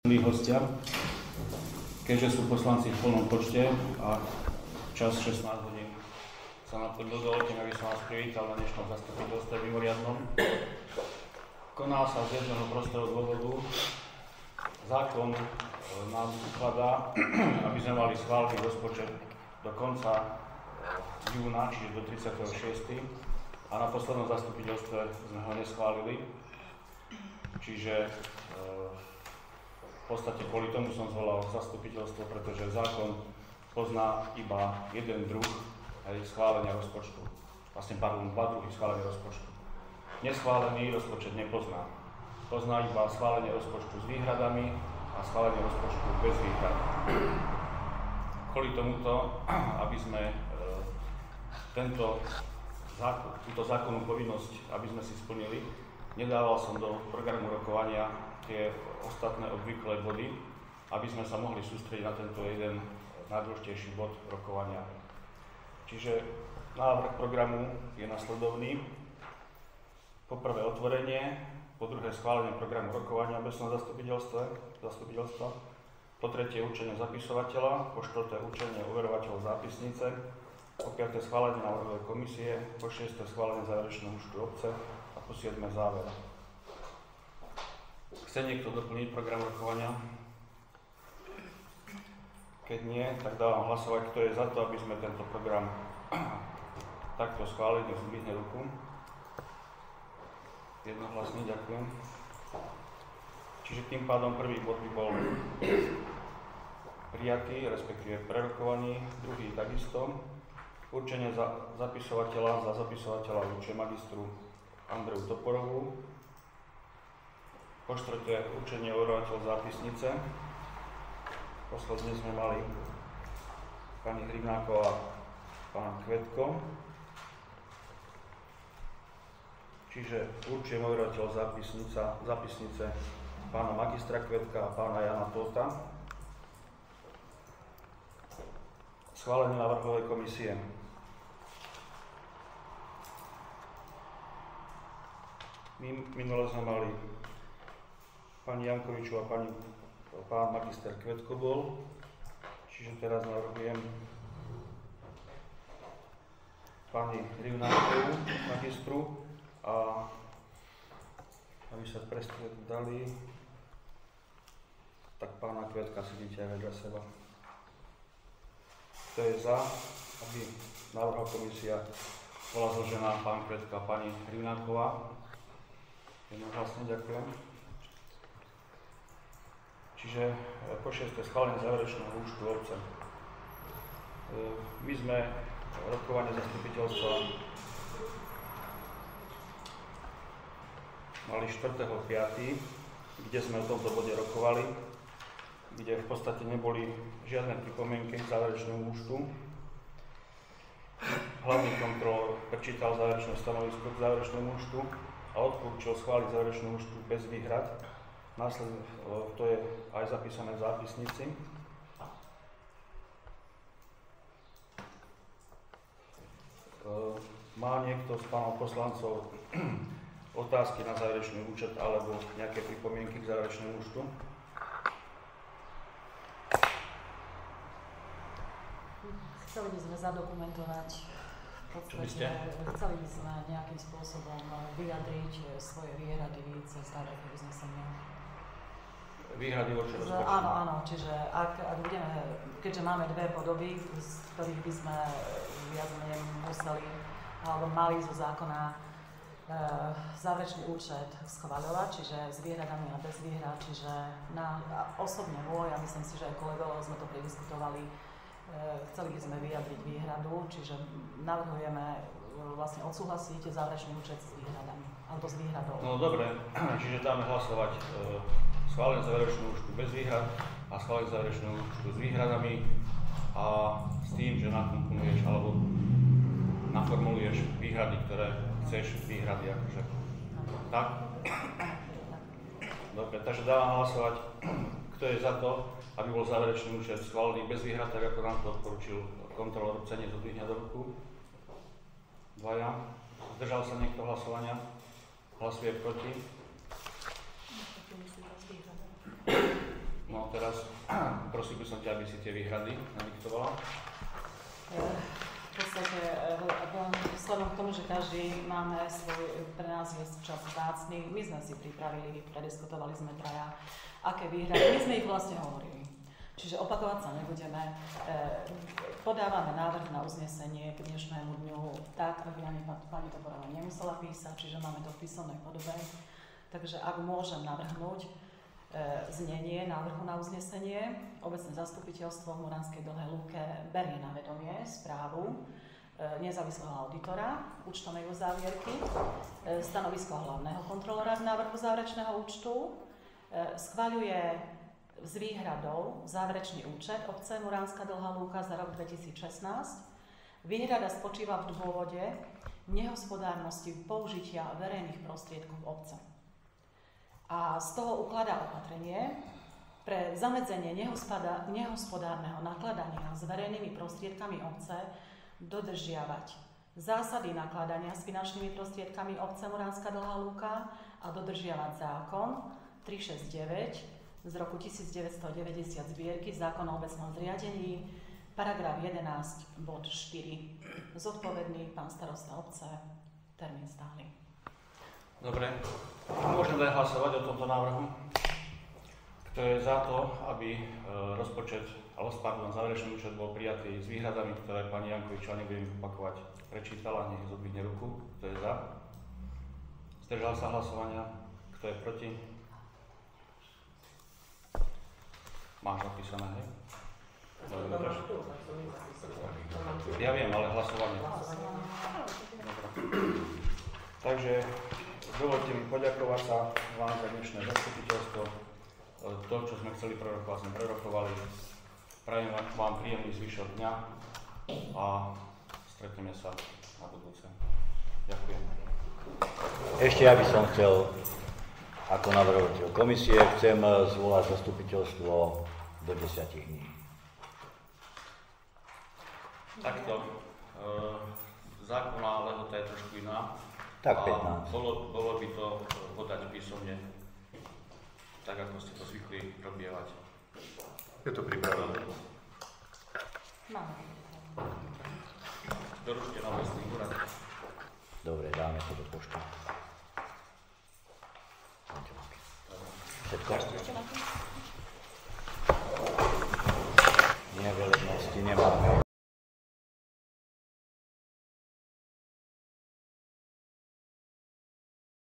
Milí hostia, keďže sú poslanci v plnom počte a čas 16 hodín sa naplnil, dovolte mi, aby som vás privítal na dnešnom zastupiteľstve mimoriadnom. Koná sa z jedného prostého dôvodu. Zákon nám ukladá, aby sme mali schválený rozpočet do konca júna, čiže do 36. A na poslednom zastupiteľstve sme ho neschválili. Čiže v podstate kvôli tomu som zvolal zastupiteľstvo, pretože zákon pozná iba jeden druh schválenia rozpočtu. Dva druhy schválenia rozpočtu. Neschválený rozpočet nepozná. Pozná iba schválenie rozpočtu s výhradami a schválenie rozpočtu bez výhrad. Kvôli tomuto, aby sme túto zákonnú povinnosť, aby sme si splnili, nedával som do programu rokovania tie ostatné obvyklé body, aby sme sa mohli sústrediť na tento jeden najdôležitejší bod rokovania. Čiže návrh programu je nasledovný. Po prvé otvorenie, po druhé schválenie programu rokovania obecného zastupiteľstva, po tretie určenie zapisovateľa, po štvrté určenie overovateľov zápisnice, po piaté schválenie návrhovej komisie, po šiesté schválenie záverečného účtu obce a po siedme záver. Chce niekto doplniť program rokovania? Keď nie, tak dávam hlasovať, kto je za to, aby sme tento program takto schválili, nech zdvihne ruku. Jednohlasne, ďakujem. Čiže tým pádom prvý bod by bol prijatý, respektíve prerokovaný, druhý takisto. Určenie zapisovateľa, za zapisovateľa určuje magistru Andreu Toporovú. Po štvrté určenie overovateľov zápisnice. Posledne sme mali pani Hrivnáková a pán Kvetko. Čiže určujem overovateľov zápisnice pána magistra Kvetka a pána Jana Tóta. Schválenie návrhovej komisie. Minule sme mali pani Jankoviču a pán magister Kvetko bol, čiže teraz navrhujem pani Rivnákovú, magistru, a aby sa dali, tak pána Kvetka sedíte aj vedľa seba. Kto je za, aby návrhová komisia bola zložená pán Kvetka a pani Rivnáková? Jednohlasne, ďakujem. Čiže po šiesté schválenie záverečného účtu obce. My sme rokovanie zastupiteľstva mali 4.5., kde sme o tomto bode rokovali, kde v podstate neboli žiadne pripomienky k záverečnému účtu. Hlavný kontrolór prečítal záverečné stanovisko k záverečnému účtu a odporúčil schváliť záverečnú účtu bez výhrad. Následne to je aj zapísané v zápisnici. Má niekto z pánov poslancov otázky na záverečný účet alebo nejaké pripomienky k záverečnému účtu? Chceli by sme zadokumentovať chceli by sme nejakým spôsobom vyjadriť svoje výhrady cez návrh uznesenia. Výhrady voči rozpočtu? Áno, čiže ak budeme, keďže máme dve podoby, z ktorých by sme viac menej museli alebo mali zo zákona záverečný účet schvaľovať, čiže s výhradami a bez výhrad, čiže na osobne môj, a myslím si, že aj kolegovia sme to prediskutovali, chceli by sme vyjadriť výhradu, čiže navrhujeme vlastne odsúhlasiť záverečný účet s výhradami, alebo s výhradou. No dobre, čiže dáme hlasovať schválenie záverečného účtu bez výhrad a schválenie záverečného účtu s výhradami a s tým, že nakomponuješ alebo naformuluješ výhrady, ktoré chceš výhrady akože. Tak? Dobre, takže dávam hlasovať, kto je za to, aby bol záverečný účet schválený bez výhrad, tak ako nám to odporúčil kontrolór cenie zo dvihňa do ruku. Dvaja. Zdržal sa niekto hlasovania? Hlasuje proti? teraz. Prosil by som ťa, aby si tie výhrady nadiktovala. V podstate, vzhľadom k tomu, že každý máme svoj, pre nás je čas vzácny, my sme si pripravili, prediskutovali sme traja, aké výhrady, my sme ich vlastne hovorili. Čiže opakovať sa nebudeme. Podávame návrh na uznesenie k dnešnému dňu tak, aby ani pani Toporová nemusela písať, čiže máme to v písomnej podobe. Takže ak môžem navrhnúť znenie návrhu na uznesenie, obecné zastupiteľstvo v Muránskej Dlhej Lúke berie na vedomie správu nezávislého auditora účtovnej uzávierky, stanovisko hlavného kontrolóra k návrhu záverečného účtu, schvaľuje s výhradou záverečný účet obce Muránska Dlhá Lúka za rok 2016. Výhrada spočíva v dôvode nehospodárnosti použitia verejných prostriedkov obce. A z toho ukladá opatrenie pre zamedzenie nehospodárneho nakladania s verejnými prostriedkami obce dodržiavať zásady nakladania s finančnými prostriedkami obce Muránska Dlhá Lúka a dodržiavať zákon 369 z roku 1990 zbierky zákon o obecnom zriadení, paragraf 11, bod 4. Zodpovedný pán starosta obce, termín stály. Dobre, môžem dať hlasovať o tomto návrhu. Kto je za to, aby záverečný účet bol prijatý s výhradami, ktoré pani Jankovičová, nebudem opakovať, prečítala, nech zodvihne ruku. Kto je za? Zdržal sa hlasovania? Kto je proti? Máš napísané, hej? Dobre. Ja viem, ale hlasovanie. Takže dovolte mi poďakovať sa vám za dnešné zastupiteľstvo. To, čo sme chceli prerokovať, sme prerokovali. Prajem vám príjemný zvyšok dňa a stretneme sa na budúce. Ďakujem. Ešte ja by som chcel, ako navrhovateľ komisie, chcem zvolať zastupiteľstvo do 10 dní. Takto. Zákonná lehota je trošku iná. Tak 15. Bolo by to podať písomne, tak ako ste to zvykli robievať. Je to pripravené. Máme. Doručte na obecný úrad. Dobre, dáme to do pošty. Všetko?